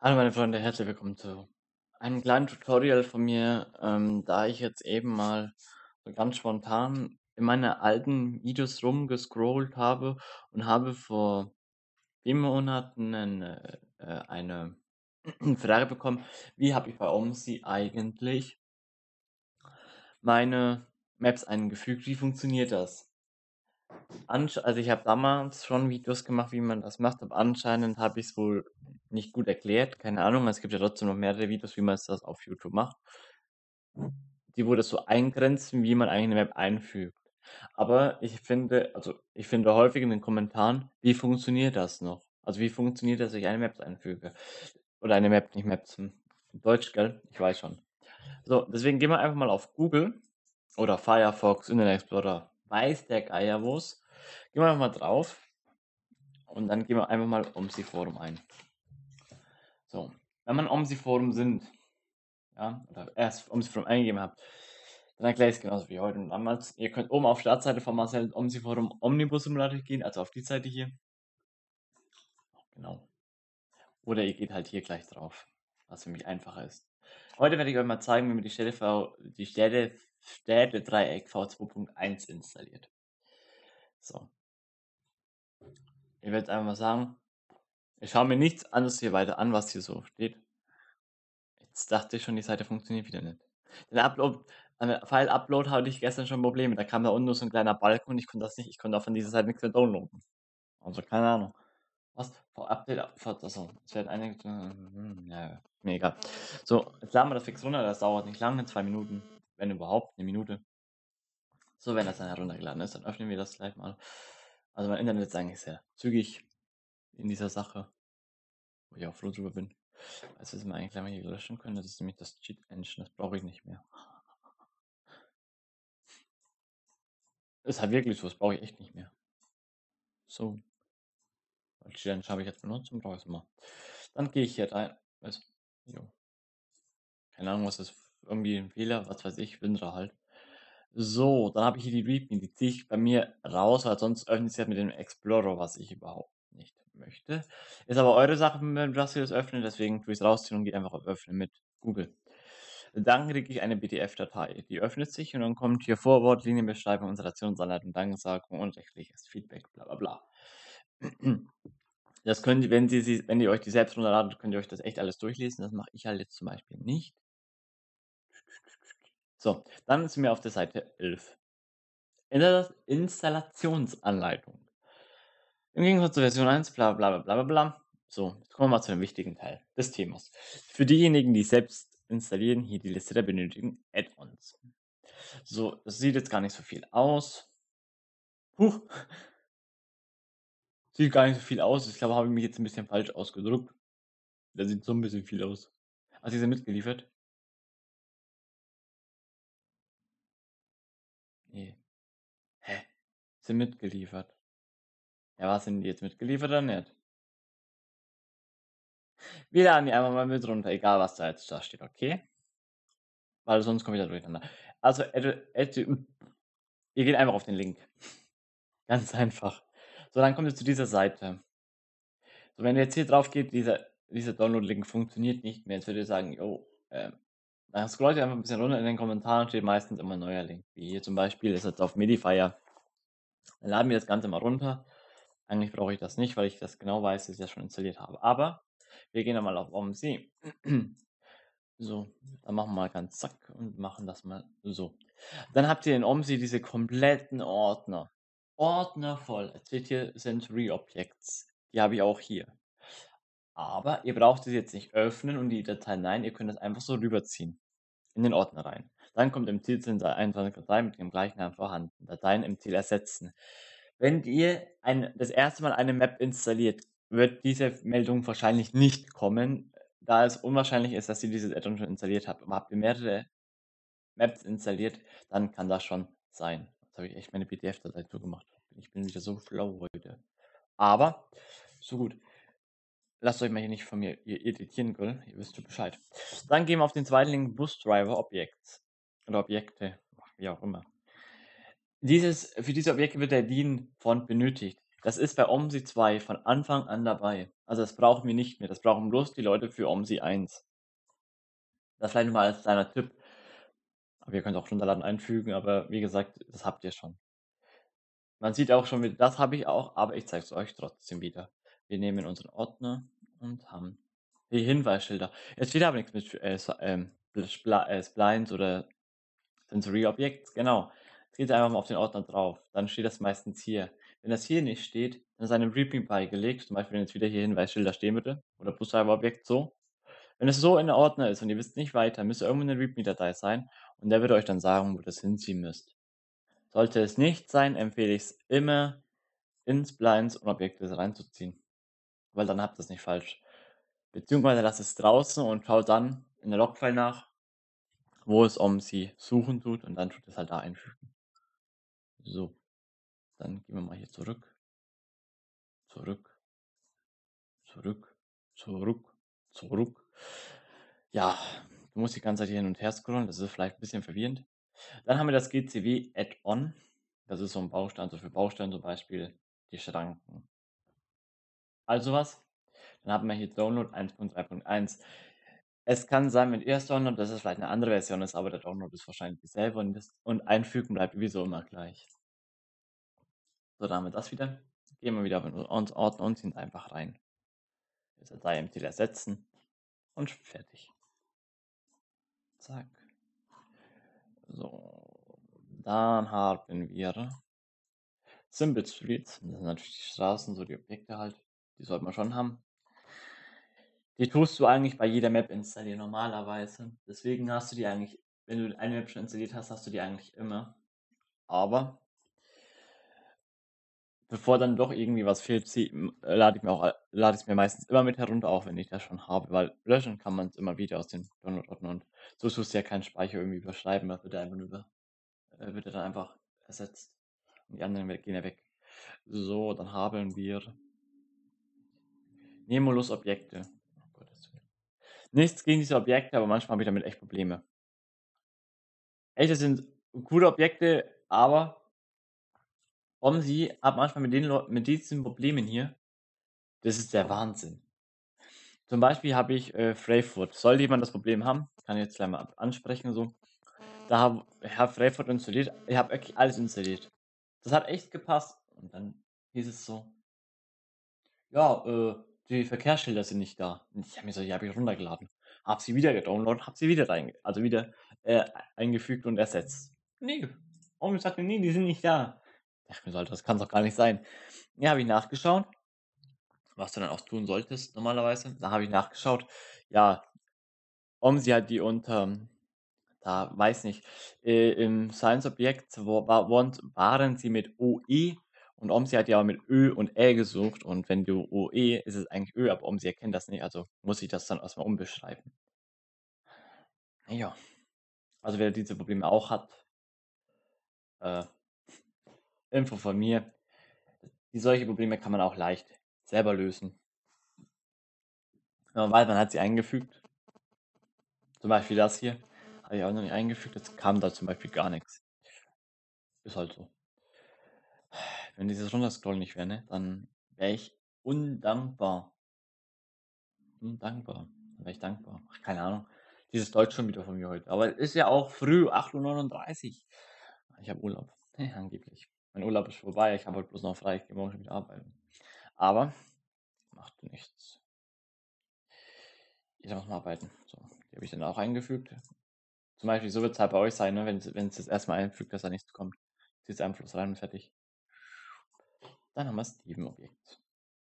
Hallo meine Freunde, herzlich willkommen zu einem kleinen Tutorial von mir, da ich jetzt eben mal so ganz spontan in meine alten Videos rumgescrollt habe und habe vor 4 Monaten eine Frage bekommen: „Wie habe ich bei OMSI eigentlich meine Maps eingefügt? Wie funktioniert das?“ Also, ich habe damals schon Videos gemacht, wie man das macht, aber anscheinend habe ich es wohl nicht gut erklärt. Keine Ahnung, es gibt ja trotzdem noch mehrere Videos, wie man das auf YouTube macht, die wo das so eingrenzen, wie man eigentlich 'ne Map einfügt. Aber ich finde häufig in den Kommentaren: „Wie funktioniert das noch?“ Also, wie funktioniert das, dass ich eine Maps einfüge? Oder eine Map, nicht Maps, Deutsch, gell? Ich weiß schon. So, deswegen gehen wir einfach mal auf Google oder Firefox, Internet Explorer, weiß der Geier wo's. Gehen wir einfach mal drauf und dann gehen wir einfach mal OMSI Forum ein. So, wenn man OMSI Forum sind, ja, oder erst OMSI Forum eingegeben habt, dann erkläre ich's genauso wie heute und damals. Ihr könnt oben auf Startseite von Marcel OMSI Forum Omnibus Simulator gehen, also auf die Seite hier. Genau. Oder ihr geht halt hier gleich drauf, was für mich einfacher ist. Heute werde ich euch mal zeigen, wie man die Städtedreieck V2.1 installiert. So, ich werde jetzt einfach mal sagen, ich schaue mir nichts anderes hier weiter an, was hier so steht. Jetzt dachte ich schon, die Seite funktioniert wieder nicht. Den Upload File-Upload hatte ich gestern schon Probleme. Da kam da unten nur so 'n kleiner Balken und ich konnte auch von dieser Seite nix mehr downloaden. Also, keine Ahnung. Was? Vor Update vor achso, es werden einige ja, mir egal. So, jetzt laden wir das fix runter, das dauert nicht lange, 2 Minuten, wenn überhaupt, 'ne Minute. So, wenn das dann heruntergeladen ist, dann öffnen wir das gleich mal. Also, mein Internet ist eigentlich sehr zügig in dieser Sache, wo ich auch froh drüber bin. Weißt du, was wir eigentlich gleich mal hier löschen können? Das ist nämlich das Cheat Engine, das brauche ich nicht mehr. Ist halt wirklich so, das brauche ich echt nicht mehr. So, Cheat Engine habe ich jetzt benutzt und brauche es immer. Dann gehe ich hier rein. Jo, keine Ahnung, was das irgendwie 'n Fehler, was weiß ich, Winrar halt. So, dann habe ich hier die README, die ziehe ich bei mir raus, weil sonst öffnet sich halt mit dem Explorer, was ich überhaupt nicht möchte. Ist aber eure Sache, mit was ihr das öffnet, deswegen tue ich's rausziehen und gehe einfach auf Öffnen mit Google. Dann kriege ich eine PDF-Datei, die öffnet sich und dann kommt hier Vorwort, Linienbeschreibung, Installationsanleitung, Danksagung und rechtliches Feedback, bla bla bla. Das könnt ihr, wenn ihr euch die selbst runterladet, könnt ihr euch das echt alles durchlesen. Das mache ich halt jetzt zum Beispiel nicht. So, dann sind wir auf der Seite 11. Installationsanleitung. Im Gegensatz zur Version 1, bla bla bla bla bla bla. So, jetzt kommen wir mal zu dem wichtigen Teil des Themas. Für diejenigen, die selbst installieren, hier die Liste der benötigten Add-ons. So, das sieht jetzt gar nicht so viel aus. Huch, sieht gar nicht so viel aus. Ich glaube, habe ich mich jetzt ein bisschen falsch ausgedrückt. Da sieht so ein bisschen viel aus. Ach, die sind mitgeliefert? Ne. Hä? Sind mitgeliefert. Ja, was sind die jetzt mitgeliefert oder nicht? Wir laden die einfach mal mit runter, egal was da jetzt da steht, okay? Weil sonst komme ich da durcheinander. Also, ihr geht einfach auf den Link. Ganz einfach. So, dann kommt ihr zu dieser Seite. So, wenn ihr jetzt hier drauf geht, dieser Download-Link funktioniert nicht mehr. Jetzt würdet ihr sagen: „Jo, dann scrollt ihr einfach 'n bisschen runter, in den Kommentaren steht meistens immer 'n neuer Link. Wie hier zum Beispiel ist jetzt auf Medifire. Dann laden wir das Ganze mal runter. Eigentlich brauche ich das nicht, weil ich das genau weiß, dass ich das schon installiert habe. Aber wir gehen dann mal auf OMSI. So, dann machen wir mal ganz zack und machen das mal so. Dann habt ihr in OMSI diese kompletten Ordner. Ordner voll. Es steht hier Sensory Objects. Die habe ich auch hier. Aber ihr braucht es jetzt nicht öffnen und die Datei, nein, ihr könnt das einfach so rüberziehen in den Ordner rein. Dann kommt im Ziel sind 21 Dateien mit dem gleichen Namen vorhanden. Dateien im Ziel ersetzen. Wenn ihr das erste Mal eine Map installiert, wird diese Meldung wahrscheinlich nicht kommen, da es unwahrscheinlich ist, dass ihr dieses Add-on schon installiert habt. Aber habt ihr mehrere Maps installiert, dann kann das schon sein. Jetzt habe ich echt meine PDF-Datei zugemacht. Ich bin wieder so schlau heute. Aber so gut. Lasst euch mal hier nicht von mir irritieren, gell? Ihr wisst schon Bescheid. Dann gehen wir auf den zweiten Link Busdriver Objects oder Objekte, wie auch immer. Für diese Objekte wird der DIN-Font benötigt. Das ist bei OMSI 2 von Anfang an dabei. Also, das brauchen wir nicht mehr. Das brauchen bloß die Leute für OMSI 1. Das vielleicht noch mal als kleiner Tipp. Aber ihr könnt auch runterladen, einfügen, aber wie gesagt, das habt ihr schon. Man sieht auch schon wieder, das habe ich auch, aber ich zeige es euch trotzdem wieder. Wir nehmen unseren Ordner und haben die Hinweisschilder. Es steht aber nichts mit Splines oder Sensory Objects, genau. Jetzt geht ihr einfach mal auf den Ordner drauf. Dann steht das meistens hier. Wenn das hier nicht steht, dann ist einem Readme beigelegt. Zum Beispiel, wenn jetzt wieder hier Hinweisschilder stehen würde oder Busschreiber-Objekt so. Wenn es so in der Ordner ist und ihr wisst nicht weiter, müsste irgendwo eine Readme-Datei sein und der wird euch dann sagen, wo das hinziehen müsst. Sollte es nicht sein, empfehle ich es immer, ins Splines und Objekte reinzuziehen, weil dann habt ihr es nicht falsch. Beziehungsweise lasst es draußen und schaut dann in der Logfile nach, wo es OMSI suchen tut und dann tut es halt da einfügen. So, dann gehen wir mal hier zurück, zurück, zurück, zurück, zurück. Ja, du musst die ganze Zeit hier hin und her scrollen, das ist vielleicht ein bisschen verwirrend. Dann haben wir das GCW Add-on. Das ist so ein Baustein, so für Baustellen zum Beispiel die Schranken. Also was? Dann haben wir hier Download 1.3.1. Es kann sein, wenn ihr es downloadet, dass es vielleicht eine andere Version ist, aber der Download ist wahrscheinlich dieselbe und einfügen bleibt sowieso immer gleich. So, dann haben wir das wieder. Gehen wir wieder auf unseren Ordner und ziehen einfach rein. Das Datei im Ziel ersetzen und fertig. Zack. So, dann haben wir Simple Streets. Das sind natürlich die Straßen, so die Objekte halt. Die sollte man schon haben. Die tust du eigentlich bei jeder Map installieren, normalerweise. Deswegen hast du die eigentlich, wenn du eine Map schon installiert hast, hast du die eigentlich immer. Aber bevor dann doch irgendwie was fehlt, lade ich es mir meistens immer mit herunter, auch wenn ich das schon habe, weil löschen kann man es immer wieder aus dem Download-Ordner und so tust du ja keinen Speicher irgendwie überschreiben, das wird ja einfach nur wird ja dann einfach ersetzt. Und die anderen gehen ja weg. So, dann haben wir Nemulus-Objekte. Oh Gottes Willen. Nichts gegen diese Objekte, aber manchmal habe ich damit echt Probleme. Echt, das sind coole Objekte, aber OMSI hat manchmal mit diesen Problemen hier, das ist der Wahnsinn. Zum Beispiel habe ich Freyfoot. Sollte jemand das Problem haben, kann ich jetzt gleich mal ansprechen so. Da habe ich Freyfoot installiert. Ich habe wirklich alles installiert. Das hat echt gepasst. Und dann hieß es so, ja, die Verkehrsschilder sind nicht da. Und ich habe mir so, die habe ich runtergeladen. Habe sie wieder gedownloadet, habe sie wieder also wieder eingefügt und ersetzt. Nee. Und ich sagte, nee, die sind nicht da. Ich dachte mir so, Alter, das kann doch gar nicht sein. Ja, habe ich nachgeschaut, was du dann auch tun solltest normalerweise. Da habe ich nachgeschaut. Ja, OMSI hat die unter, da weiß nicht, im Science-Objekt waren sie mit OE und OMSI hat ja mit Ö und Ä gesucht und wenn du OE, ist es eigentlich Ö, aber OMSI erkennt das nicht, also muss ich das dann erstmal umbeschreiben. Ja, also wer diese Probleme auch hat, äh, Info von mir. Solche Probleme kann man auch leicht selber lösen. Wenn man weiß, man hat sie eingefügt. Zum Beispiel das hier. Habe ich auch noch nicht eingefügt. Jetzt kam da zum Beispiel gar nichts. Ist halt so. Wenn dieses Runterscrollen nicht wäre, ne, dann wäre ich undankbar. Undankbar. Dann wäre ich dankbar. Ach, keine Ahnung. Dieses Deutsch schon wieder von mir heute. Aber es ist ja auch früh, 8:39 Uhr. Ich habe Urlaub. Angeblich. Mein Urlaub ist vorbei. Ich habe heute bloß noch frei. Ich gehe morgen schon wieder arbeiten. Aber macht nichts. Jeder muss mal arbeiten. So, die habe ich dann auch eingefügt. Zum Beispiel, so wird es halt bei euch sein, ne? Wenn es jetzt erstmal einfügt, dass da nichts kommt. Zieht es Einfluss rein und fertig. Dann haben wir Steven-Objekt.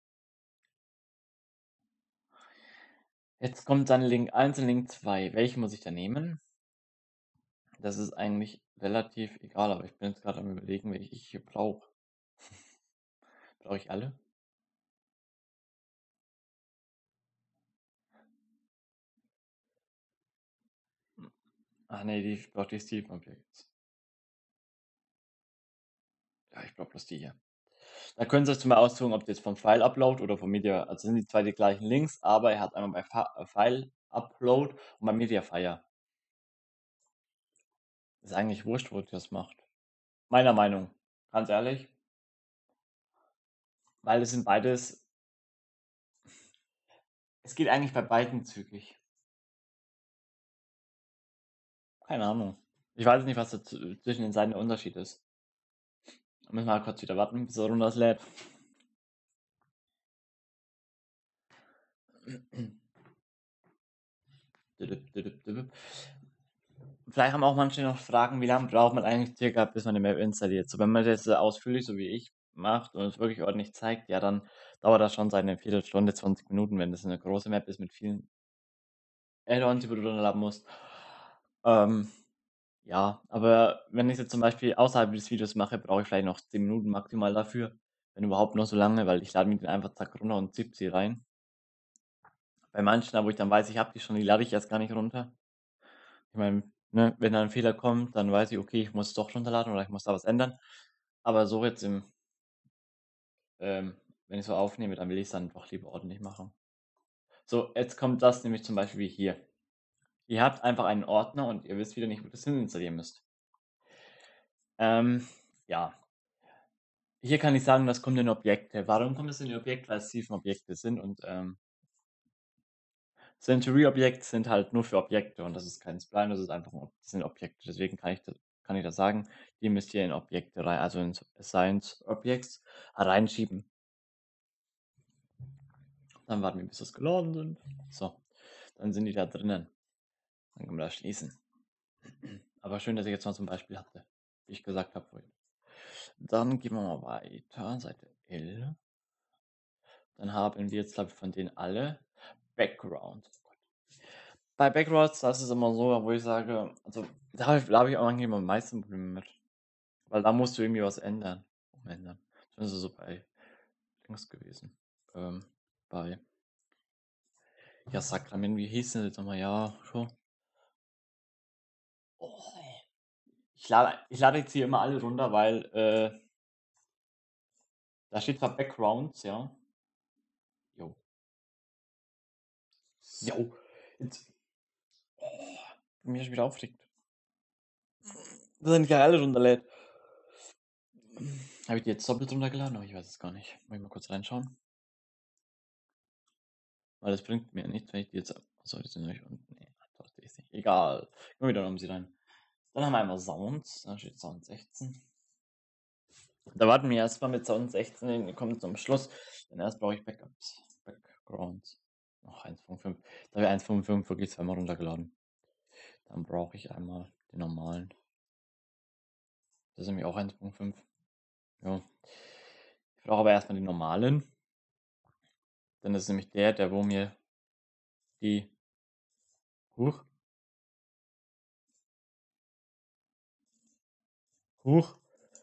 Jetzt kommt dann Link 1 und Link 2. Welchen muss ich da nehmen? Das ist eigentlich relativ egal, aber ich bin jetzt gerade am Überlegen, welche ich hier brauche. Brauche ich alle? Ach nee, ich brauche die Steven-Objekts. Ja, ich brauche bloß die hier. Da können Sie jetzt mal aussuchen, ob das vom File-Upload oder vom Media, also sind die zwei die gleichen Links, aber er hat einmal bei File-Upload und bei Mediafire. Ist eigentlich wurscht, wo das macht. Meiner Meinung. Ganz ehrlich. weil es sind beides es geht eigentlich bei beiden zügig. Keine Ahnung. Ich weiß nicht, was da zwischen den Seiten der Unterschied ist. Müssen wir mal kurz wieder warten, bis er runter lädt. Vielleicht haben auch manche noch Fragen, wie lange braucht man eigentlich circa, bis man 'ne Map installiert? So, wenn man das ausführlich, so wie ich, macht und es wirklich ordentlich zeigt, ja, dann dauert das schon seine Viertelstunde, 20 Minuten, wenn das 'ne große Map ist mit vielen Add-ons, die du runterladen musst. Ja, aber wenn ich's jetzt zum Beispiel außerhalb des Videos mache, brauche ich vielleicht noch 10 Minuten maximal dafür, wenn überhaupt nur so lange, weil ich lade mir den einfach zack runter und ziepe sie rein. Bei manchen, da wo ich dann weiß, ich habe die schon, die lade ich erst gar nicht runter. Ich meine, ne, wenn da 'n Fehler kommt, dann weiß ich: „Okay, ich muss es doch runterladen oder ich muss da was ändern.“ Aber so jetzt wenn ich so aufnehme, dann will ich's dann doch lieber ordentlich machen. So, jetzt kommt das nämlich zum Beispiel wie hier. Ihr habt einfach einen Ordner und ihr wisst wieder nicht, wo ihr das hin installieren müsst. Ja. Hier kann ich sagen, das kommt in Objekte. Warum kommt es in die Objekte? Weil es Objekte sind und, Century-Objekte sind halt nur für Objekte und das ist kein Spline, das ist einfach 'n das sind Objekte. Deswegen kann ich das sagen, die müsst ihr in Objekte rein also in Assigned Objects reinschieben. Dann warten wir, bis das geladen sind. So, dann sind die da drinnen. Dann können wir das schließen. Aber schön, dass ich jetzt mal zum Beispiel hatte, wie ich gesagt habe vorhin. Dann gehen wir mal weiter, Seite 11. Dann haben wir jetzt, glaube ich, von denen alle Background. Bei Backgrounds, das ist immer so, wo ich sage also, da habe ich auch eigentlich immer am meisten Probleme mit, weil da musst du irgendwie was umändern. Das ist so bei Dings gewesen, bei ja, Sakramen, wie hieß denn das noch mal? Ja, schon. Oh, ich lade jetzt hier immer alle runter, weil, da steht zwar Backgrounds, ja. Jo. Jo. Jetzt mich schon wieder aufregt, dass er nicht alle runterlädt. Habe ich die jetzt doppelt runtergeladen? Aber ich weiß es gar nicht. Muss ich mal kurz reinschauen. Weil das bringt mir nichts, wenn ich die jetzt. Achso, die sind nicht unten. Nee, doch, die ist nicht. Egal. Gehen wir wieder um sie rein. Dann haben wir einmal Sounds. Da steht Sound 16. Da warten wir erstmal mit Sound 16. Die kommen zum Schluss. Denn erst brauche ich Backups. Backgrounds. Noch 1.5. Da habe ich 1.5 wirklich zweimal runtergeladen. Dann brauche ich einmal den normalen. Das ist nämlich auch 1.5. Ja. Ich brauche aber erstmal den normalen. Dann ist nämlich der wo mir die. Huch. Huch.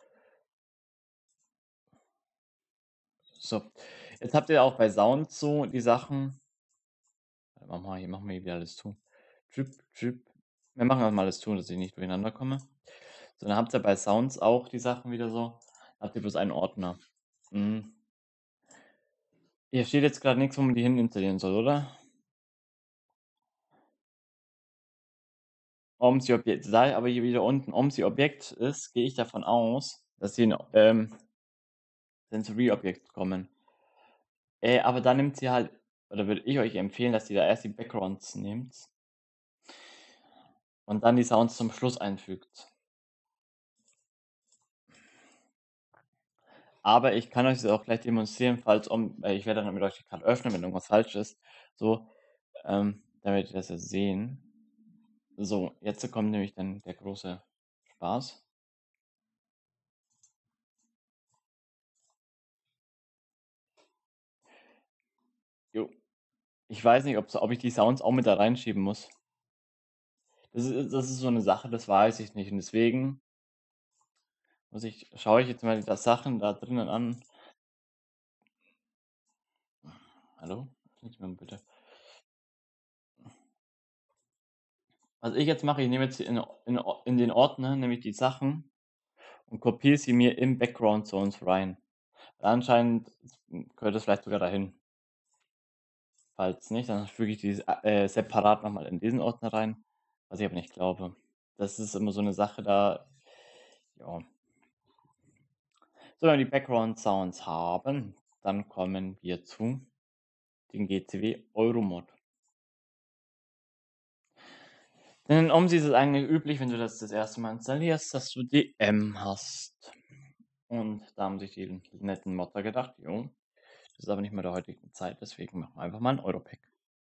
So. Jetzt habt ihr auch bei Sound so die Sachen. Machen wir hier wieder alles zu. Drip, drip. Wir machen das mal alles zu, dass ich nicht durcheinander komme. So, dann habt ihr bei Sounds auch die Sachen wieder so. Habt ihr bloß einen Ordner. Hier steht jetzt gerade nichts, wo man die hin installieren soll, oder? OMSI Objekt. Da aber hier wieder unten OMSI Objekt ist, gehe ich davon aus, dass hier ein Sensory Objekt kommen. Aber dann nimmt sie halt, oder würde ich euch empfehlen, dass ihr da erst die Backgrounds nehmt und dann die Sounds zum Schluss einfügt. Aber ich kann euch das auch gleich demonstrieren, falls ich werde dann mit euch die Karte öffnen, wenn irgendwas falsch ist, so, damit ihr das ja sehen. So, jetzt kommt nämlich dann der große Spaß. Jo. Ich weiß nicht, ob ich die Sounds auch mit da reinschieben muss. Das ist so eine Sache, das weiß ich nicht und deswegen schaue ich jetzt mal die Sachen da drinnen an. Hallo? Öffnet mal bitte. Was ich jetzt mache, ich nehme jetzt in den Ordner nehme ich die Sachen und kopiere sie mir im Background zu uns rein. Anscheinend gehört es vielleicht sogar dahin. Falls nicht, dann füge ich die separat noch mal in diesen Ordner rein, was ich aber nicht glaube. Das ist immer so eine Sache, da ja. So, wenn wir die Background Sounds haben, dann kommen wir zu den GCW Euromod. Denn in OMSI ist es eigentlich üblich, wenn du das erste Mal installierst, dass du die M hast. Und da haben sich die netten Modder gedacht, jo, das ist aber nicht mehr der heutigen Zeit, deswegen machen wir einfach mal ein Europack.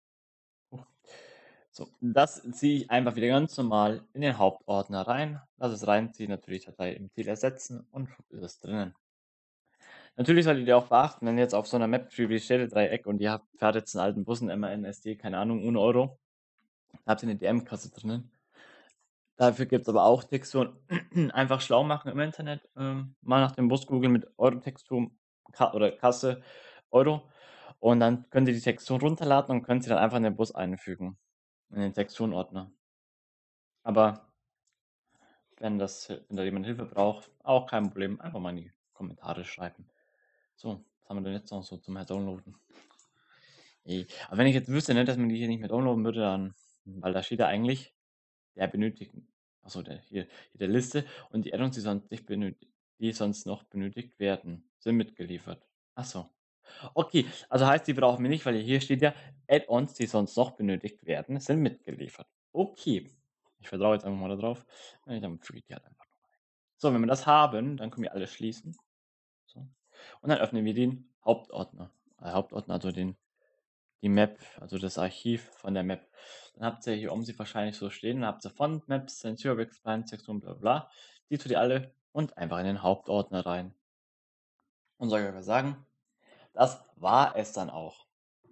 So, das ziehe ich einfach wieder ganz normal in den Hauptordner rein, lasse es reinziehen, natürlich Datei im Ziel ersetzen und ist es drinnen. Natürlich solltet ihr auch beachten, wenn ihr jetzt auf so einer Map wie Städtedreieck und ihr fahrt jetzt einen alten Bus, einen MAN, SD, keine Ahnung, ohne Euro, habt ihr eine DM-Kasse drinnen. Dafür gibt es aber auch Texturen. Einfach schlau machen im Internet. Mal nach dem Bus googeln mit Euro-Textur oder Kasse Euro. Und dann könnt ihr die Texturen runterladen und könnt sie dann einfach in den Bus einfügen. In den Texturenordner. Aber wenn da jemand Hilfe braucht, auch kein Problem. Einfach mal in die Kommentare schreiben. So, was haben wir denn jetzt noch so zum Downloaden? Aber wenn ich jetzt wüsste, ne, dass man die hier nicht mehr downloaden würde, dann, weil da steht ja eigentlich, der benötigt, achso, hier der Liste und die Add-ons, die sonst noch benötigt werden, sind mitgeliefert. Achso. Okay, also heißt, die brauchen wir nicht, weil hier steht ja, Add-ons, die sonst noch benötigt werden, sind mitgeliefert. Okay. Ich vertraue jetzt einfach mal darauf. Dann füge ich die halt einfach noch ein. So, wenn wir das haben, dann können wir alles schließen. So. Und dann öffnen wir den Hauptordner. Also die Map, also das Archiv von der Map. Dann habt ihr hier sie wahrscheinlich so stehen. Dann habt ihr Font, Maps, Sensor, Explain, Sektion, bla bla. Die tut ihr alle und einfach in den Hauptordner rein. Und soll ich euch was sagen? Das war es dann auch.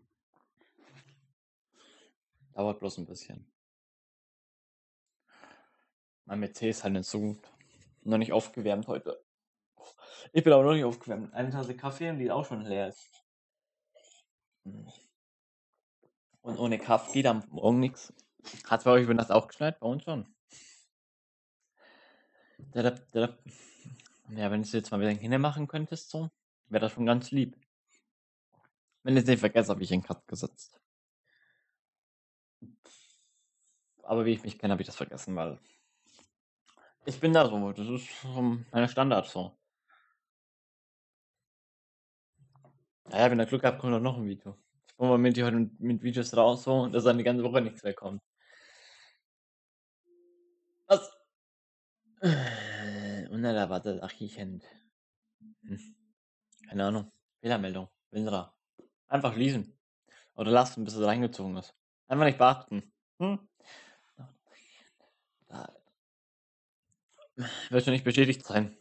Dauert bloß ein bisschen. Mein PC ist halt nicht so gut. Noch nicht aufgewärmt heute. Ich bin aber noch nicht aufgewärmt. Eine Tasse Kaffee und die auch schon leer ist. Und ohne Kaffee geht am Morgen nichts. Hat bei euch über Nacht auch geschneit? Bei uns schon. Ja, wenn du es jetzt mal wieder hinmachen könntest, so, wäre das schon ganz lieb. Wenn ich es nicht vergesse, habe ich einen Cut gesetzt. Aber wie ich mich kenne, habe ich das vergessen, weil ich bin da so. Das ist meine Standard so. Naja, wenn ihr Glück habt, kommt auch noch ein Video. Ich komme mal mit heute mit Videos raus, so, dass dann die ganze Woche nichts mehr kommt. Was? Unerwartet Archichend. Keine Ahnung. Fehlermeldung. Winra. Einfach schließen. Oder lassen, bis es reingezogen ist. Einfach nicht beachten. Da wird schon nicht bestätigt sein.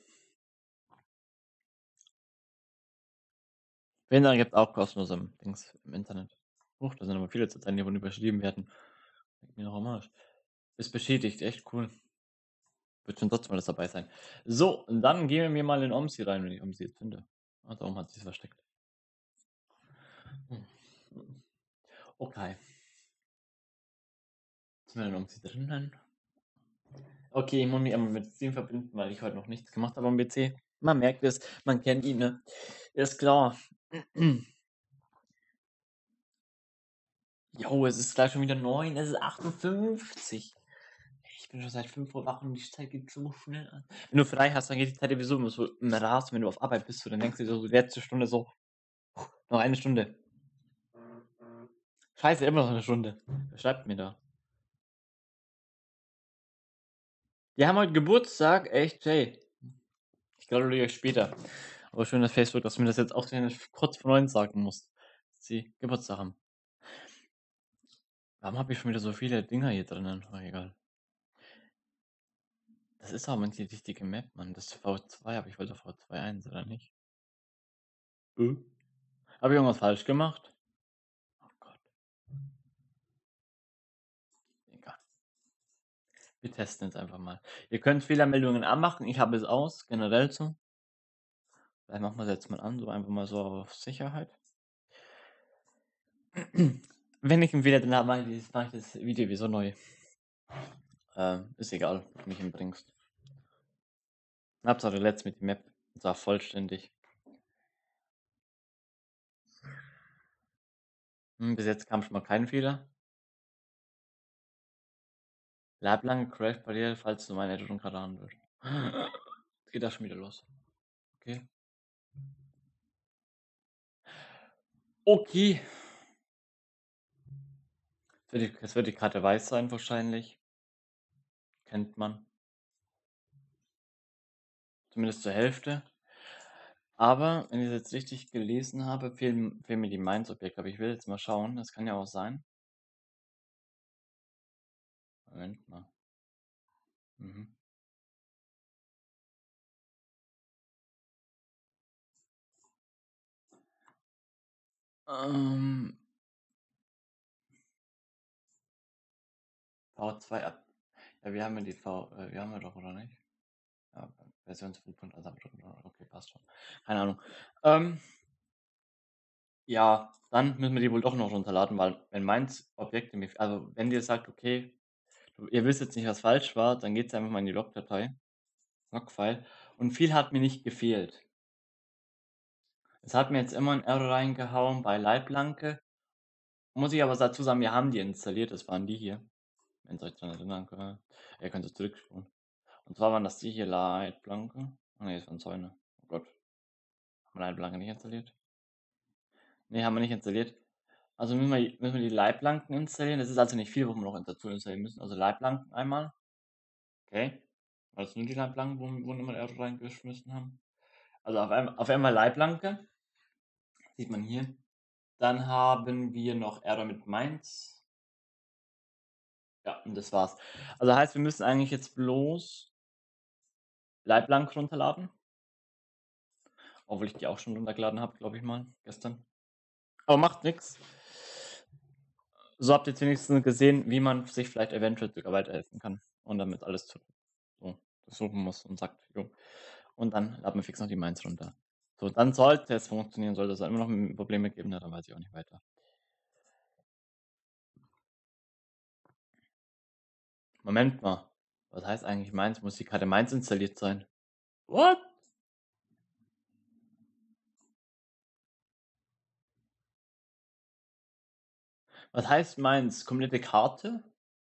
Winra gibt auch kostenlos im Internet. Da sind aber viele Dateien, die überschrieben werden. Mir noch am Arsch. Ist bestätigt, echt cool. Wird schon trotzdem alles dabei sein. So, und dann gehen wir mal in OMSI rein, wenn ich OMSI jetzt finde. Ah, darum hat sie es versteckt. Okay. Sind wir in OMSI drinnen? Okay, ich muss mich einmal mit Steam verbinden, weil ich heute noch nichts gemacht habe am PC. Man merkt es, man kennt ihn, ne? Ist klar. Jo, es ist gleich schon wieder 9, es ist 58. Ich bin schon seit 5 Uhr wach und die Zeit geht so schnell an. Wenn du frei hast, dann geht die Zeit sowieso immer so im Rasen, wenn du auf Arbeit bist, so, dann denkst du dir so, die letzte Stunde so, noch eine Stunde. Scheiße, immer noch eine Stunde. Wer schreibt mir da? Die haben heute Geburtstag, echt, Jay. Ich gratuliere euch später. Aber schön, dass Facebook, dass du mir das jetzt auch kurz vor 9 sagen musst, dass sie Geburtstag haben. Warum habe ich schon wieder so viele Dinger hier drinnen? Ach, egal. Das ist aber die richtige Map, Mann. Das ist V2, aber ich wollte V2.1, oder nicht? Habe ich irgendwas falsch gemacht? Oh Gott. Egal. Wir testen jetzt einfach mal. Ihr könnt Fehlermeldungen anmachen. Ich habe es aus, generell so. Vielleicht machen wir es jetzt mal an, so einfach mal so auf Sicherheit. Wenn ich einen Fehler drin habe, mache ich das Video wieso neu. Ist egal, ob du mich hinbringst. Hauptsache letzt mit der Map. Und zwar vollständig. Bis jetzt kam schon mal kein Fehler. Bleib lange Crash bei dir, falls du meine Edition gerade haben willst. Jetzt geht das schon wieder los. Okay. Okay. Jetzt wird die Karte weiß sein wahrscheinlich. Kennt man. Zumindest zur Hälfte. Aber wenn ich das jetzt richtig gelesen habe, fehlen mir die Mainz-Objekte. Aber ich will jetzt mal schauen. Das kann ja auch sein. Moment mal. Mhm. Ähm, V2 ab. Ja, wir haben ja wir haben ja doch, oder nicht? Ja, Version 5.1 haben wir doch, oder? Okay, passt schon. Keine Ahnung. Ja, dann müssen wir die wohl doch noch runterladen, weil wenn Mainz Objekte mir, also wenn dir sagt, okay, ihr wisst jetzt nicht, was falsch war, dann geht's einfach mal in die Logdatei, Logfile. Und viel hat mir nicht gefehlt. Es hat mir jetzt immer ein Error reingehauen bei Leitplanke. Muss ich aber dazu sagen, wir haben die installiert, das waren die hier. Wenn ihr euch dran erinnern könnt. Ihr könnt es zurückspulen. Und zwar waren das die hier Leitplanken. Oh ne, das waren Zäune. Oh Gott. Haben wir Leitplanke nicht installiert? Ne, haben wir nicht installiert. Also müssen wir die Leitplanken installieren. Das ist also nicht viel, wo wir noch dazu installieren müssen. Also Leitplanken einmal. Okay. Also nur die Leitplanken, wo wir immer Error reingeschmissen haben. Also auf einmal Leitplanke. Sieht man hier. Dann haben wir noch Error mit Mainz. Ja, und das war's. Also heißt, wir müssen eigentlich jetzt bloß Leitplanken runterladen. Obwohl ich die auch schon runtergeladen habe, glaube ich mal, gestern. Aber macht nichts. So habt ihr jetzt wenigstens gesehen, wie man sich vielleicht eventuell sogar weiterhelfen kann. Und damit alles so suchen muss und sagt, jo. Und dann laden wir fix noch die Mainz runter. So, dann sollte es funktionieren, sollte es immer noch Probleme geben, dann weiß ich auch nicht weiter. Moment mal. Was heißt eigentlich Mainz? Muss die Karte Mainz installiert sein? What? Was heißt Mainz? Komplette Karte?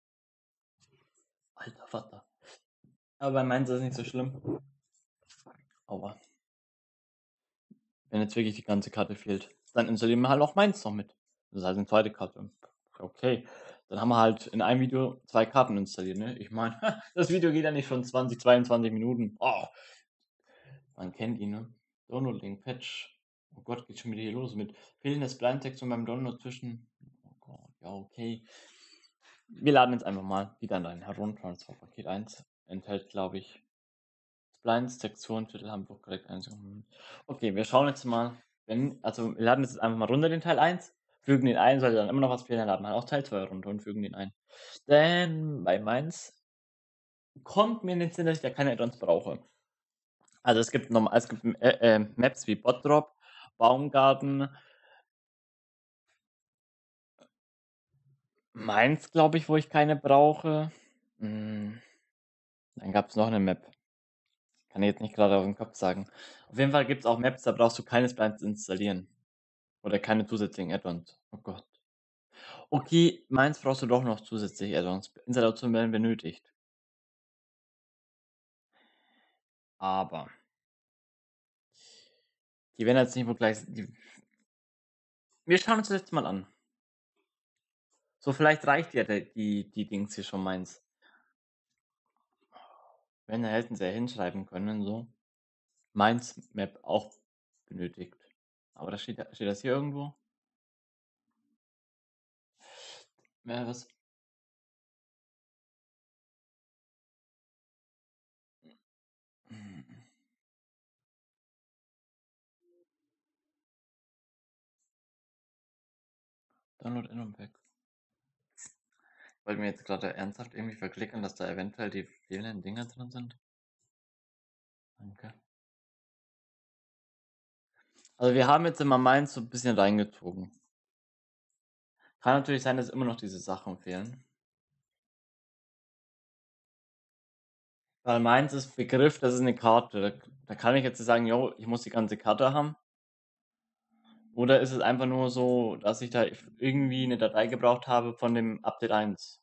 Alter Vater. Aber bei Mainz ist es nicht so schlimm. Aber wenn jetzt wirklich die ganze Karte fehlt, dann installieren wir halt auch Mainz noch mit. Das heißt eine zweite Karte. Okay. Dann haben wir halt in einem Video 2 Karten installiert, ne? Ich meine, das Video geht ja nicht schon 20, 22 Minuten. Oh, man kennt ihn, ne? Download-Link, Patch. Oh Gott, geht schon wieder hier los mit fehlendes Blindtext und beim Download zwischen. Oh Gott, ja, okay. Wir laden jetzt einfach mal wieder an ein herunter. Paket 1 enthält, glaube ich, Splines, Sektion, Titel, Hamburg, korrekt 1. Okay, wir schauen jetzt mal. Also wir laden jetzt einfach mal runter den Teil 1, fügen den ein, sollte dann immer noch was fehlen, dann laden wir halt auch Teil 2 runter und fügen den ein. Denn bei Mainz kommt mir in den Sinn, dass ich da keine Add-ons brauche. Also es gibt Maps wie Bottrop, Baumgarten, Mainz, glaube ich, wo ich keine brauche. Dann gab es noch eine Map. Kann ich jetzt nicht gerade auf den Kopf sagen. Auf jeden Fall gibt es auch Maps, da brauchst du keine Splines installieren. Oder keine zusätzlichen Add-ons. Oh Gott. Okay, Mainz brauchst du doch noch zusätzliche Add-ons. Installation werden benötigt. Aber die werden jetzt nicht wohl gleich. Wir schauen uns das jetzt mal an. So, vielleicht reicht ja die Dings hier schon Mainz. Wenn, dann hätten sie ja hinschreiben können, so. Mainz Map auch benötigt. Aber steht das hier irgendwo? Was? Download Pack. Wollt mir jetzt gerade ernsthaft irgendwie verklicken, dass da eventuell die fehlenden Dinger drin sind? Danke. Also wir haben jetzt immer Mainz so ein bisschen reingezogen. Kann natürlich sein, dass immer noch diese Sachen fehlen. Weil Mainz ist Begriff, das ist eine Karte. Da kann ich jetzt sagen, jo, ich muss die ganze Karte haben. Oder ist es einfach nur so, dass ich da irgendwie eine Datei gebraucht habe von dem Update 1?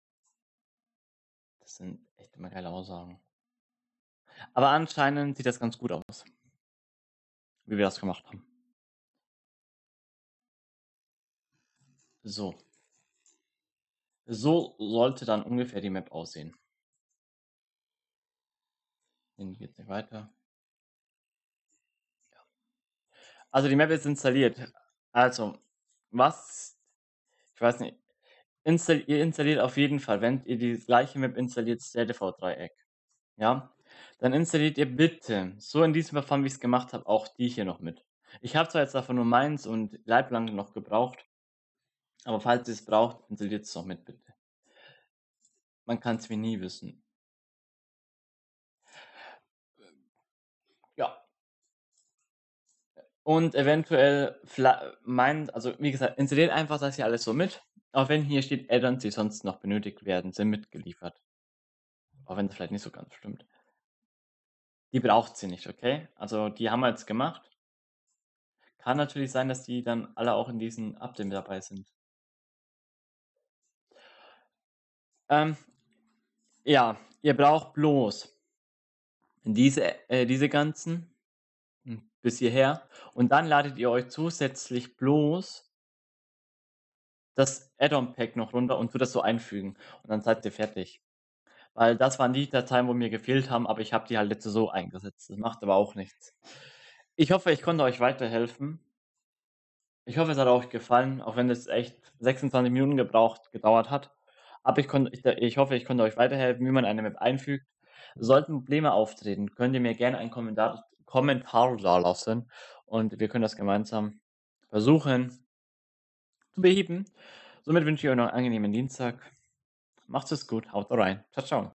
Das sind echt immer geile Aussagen. Aber anscheinend sieht das ganz gut aus, wie wir das gemacht haben. So. So sollte dann ungefähr die Map aussehen. Hier geht's nicht weiter. Also, die Map ist installiert. Also, was ich weiß nicht, ihr installiert auf jeden Fall, wenn ihr die gleiche Map installiert, das ZTV-Dreieck, ja? Dann installiert ihr bitte, so in diesem Verfahren, wie ich's gemacht habe, auch die hier noch mit. Ich habe zwar jetzt davon nur meins und Leitplanke noch gebraucht, aber falls ihr's braucht, installiert's noch mit, bitte. Man kann's wie nie wissen. Ja. Und eventuell also, wie gesagt, installiert einfach das hier alles so mit. Auch wenn hier steht Add-ons, die sonst noch benötigt werden, sind mitgeliefert. Auch wenn das vielleicht nicht so ganz stimmt. Die braucht sie nicht, okay? Also, die haben wir jetzt gemacht. Kann natürlich sein, dass die dann alle auch in diesen Update mit dabei sind. Ähm, ja, ihr braucht bloß diese ganzen bis hierher und dann ladet ihr euch zusätzlich bloß das Add-on-Pack noch runter und tut das so einfügen und dann seid ihr fertig. Weil das waren die Dateien, wo mir gefehlt haben, aber ich habe die halt jetzt so eingesetzt. Das macht aber auch nichts. Ich hoffe, ich konnte euch weiterhelfen. Ich hoffe, es hat euch gefallen, auch wenn es echt 26 Minuten gedauert hat. Aber ich hoffe, ich konnte euch weiterhelfen, wie man eine Map einfügt. Sollten Probleme auftreten, könnt ihr mir gerne einen Kommentar dalassen und wir können das gemeinsam versuchen zu beheben. Somit wünsche ich euch noch einen angenehmen Dienstag. Macht es gut, haut rein. Ciao, ciao.